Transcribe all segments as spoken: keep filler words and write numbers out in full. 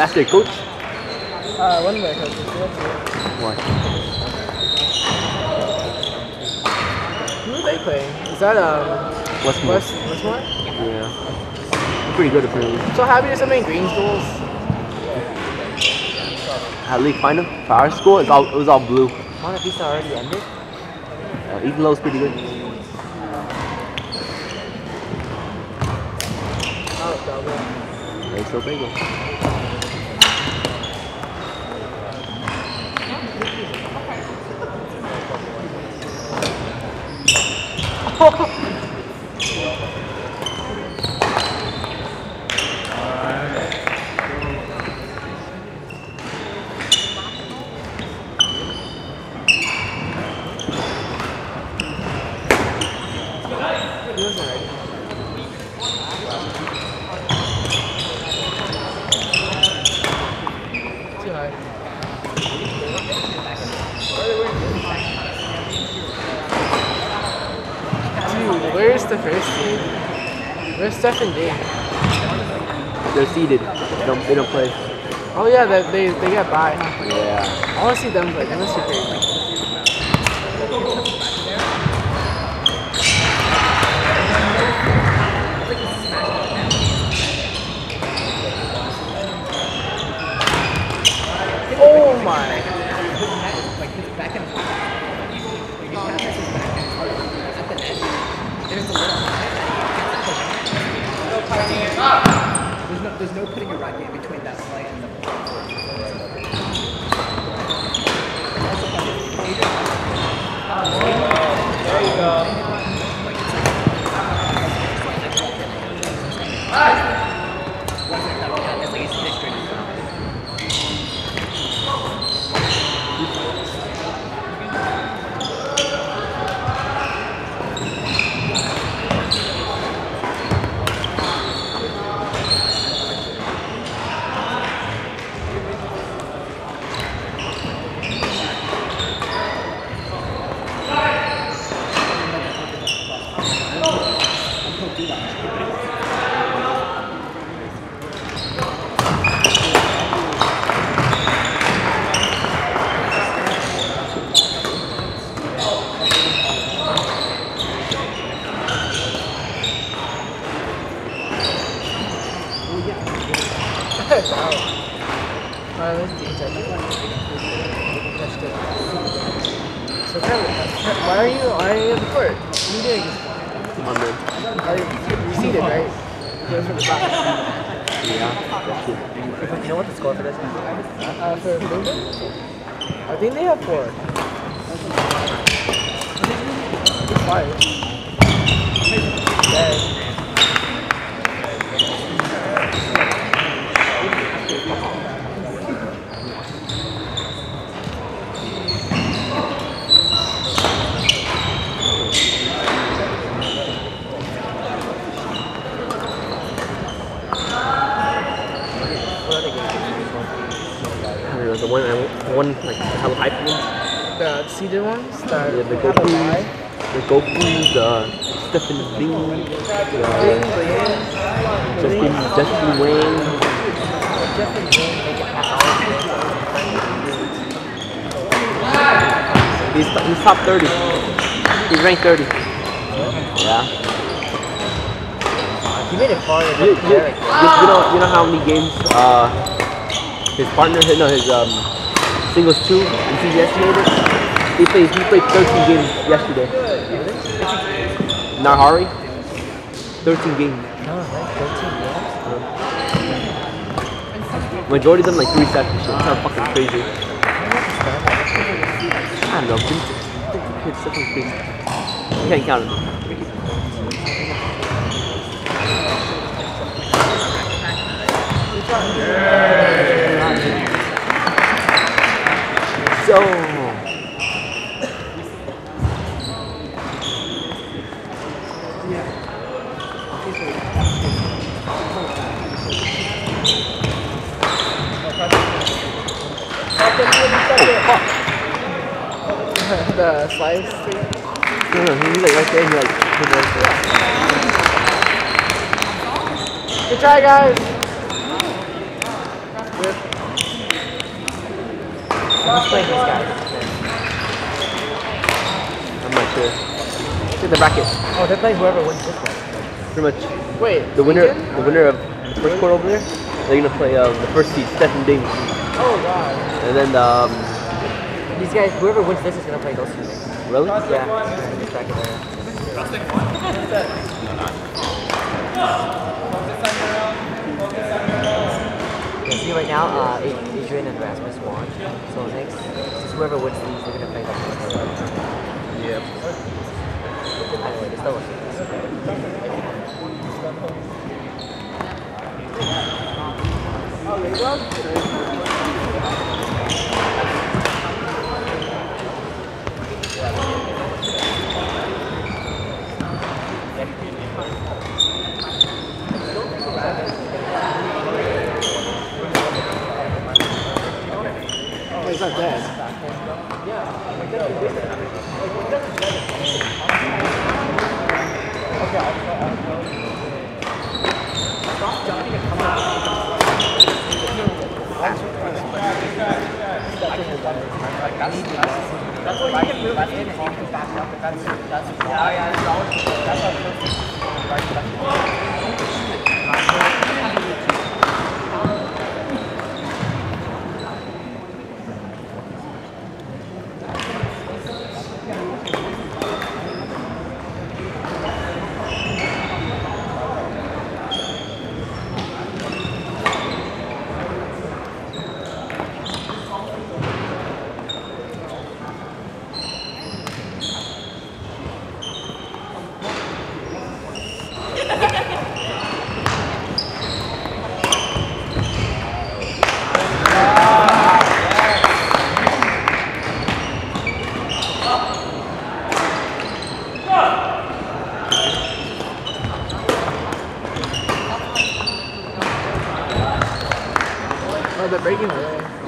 That's their coach? Uh, one of their coaches. Why? Who are they playing? Is that um Westmoor. West Westmoor? Yeah. They're pretty good apparently. So happy there's so many green schools. At least find them. For our school, it's all, it was all blue. One of these already ended? Uh, Even though it's pretty good. Oh, double. They still big one. Where's the first team? Where's Steph and Dave? They're seated. They don't, they don't play. Oh yeah, they they, they got by. Yeah. I want to see them play. They must be crazy. Oh my! There's no, there's no putting a racket in between that play and the There you go. So Kevin, why are you why are you at the court? What are you doing? Come on, man. Are you, you're seated, right? You're from the back. Yeah, that's it. You know what the score for this is? Uh, for Bloomberg? I think they have four. It's five. Yeah. The one, the one like how hype ones? The seeded ones? The, Yeah, the Goku, the Goku, the Stephen Bing, the Justin, Justin Wayne. He's, he's top thirty. He's ranked thirty. Yeah. He made it far. You, you, you, you know, you know how many games uh, his partner, no, his um, singles two in C C S made it? He played, he played thirteen games yesterday. Nahari? thirteen games. Majority of them like three sets and shit. It's kind of fucking crazy. I don't know, fifty kids, something crazy. You can't count them. So the slice thing? No, no, he's like right there, he's like, he's right there. Good try, guys! Good. Let's play these guys. I'm not sure. Look at the bracket. Oh, they play whoever wins this one. Pretty much. Wait, The winner, weekend? the winner of the first court over there, they're gonna play uh, the first seed, Stephen Davis. Oh god. And then um, These guys, whoever wins this is gonna play those two things. really? Yeah. This bracket there. You can see right now, uh, Adrian and Rasmus won. So next, just whoever wins these, they're gonna play that. Yeah. Anyway, this still was. Oh, there you go. Oh, he's not dead. That's what you can move in and you can back up, but that's, that's, yeah, yeah, that's all, that's all perfect. Oh, they're breaking away.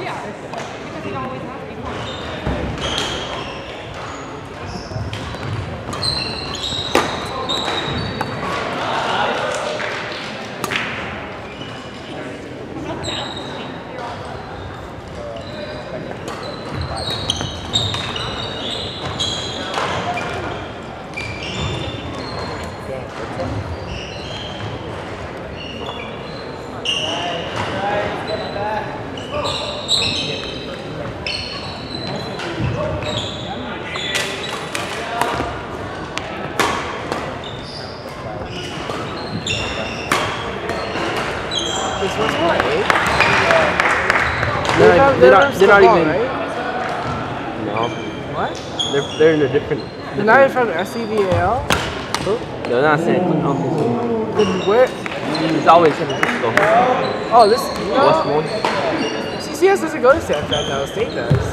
This one's what, eight? They're, not, they're not, they're not ball, even. right? No. What? They're they're in a different. They're not even from S C V A L? They're not San Antonio. Then where? It's always San Francisco. Oh, this, no. Westmoor. C C S doesn't go to San Francisco, State does.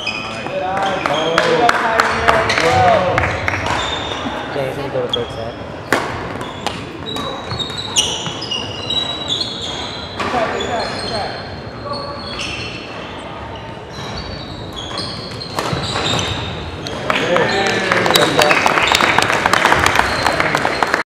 Yeah, he's gonna go to third set.